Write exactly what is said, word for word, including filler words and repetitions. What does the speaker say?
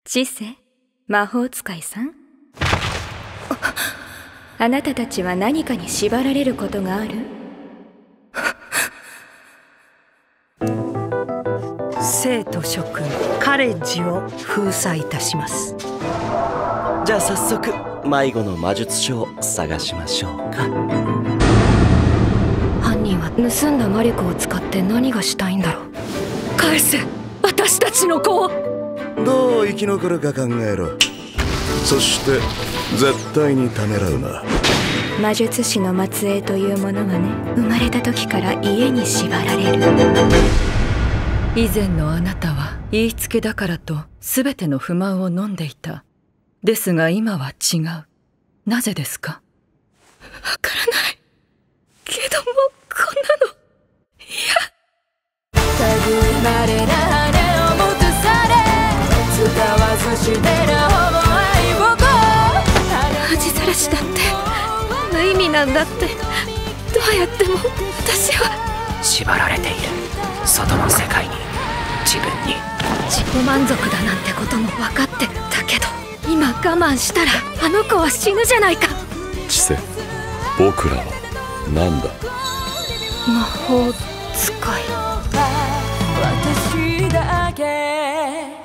知性、魔法使いさん。あなたたちは何かに縛られることがある？ 生と職、カレッジを封鎖いたします。 じゃあ早速迷子の魔術書を探しましょうか。 犯人は盗んだ魔力を使って何がしたいんだろう。返せ、私たちの子を。 どう生き残るか考えろ。そして絶対にためらうな。 魔術師の末裔というものはね、生まれた時から家に縛られる。 以前のあなたは言いつけだからと全ての不満を飲んでいた。ですが今は違う。なぜですか？ わからないけども、こんなの嫌。 類まれな羽を持たされ、使わずしてなほぼ愛をこう恥さらしだって無意味なんだって。どうやっても私は縛られている。外の世界に、自分に。 自己満足だなんてことも分かってる。だけど今我慢したらあの子は死ぬじゃないか。 知性、僕らは何だ？ 魔法使い。 私だけ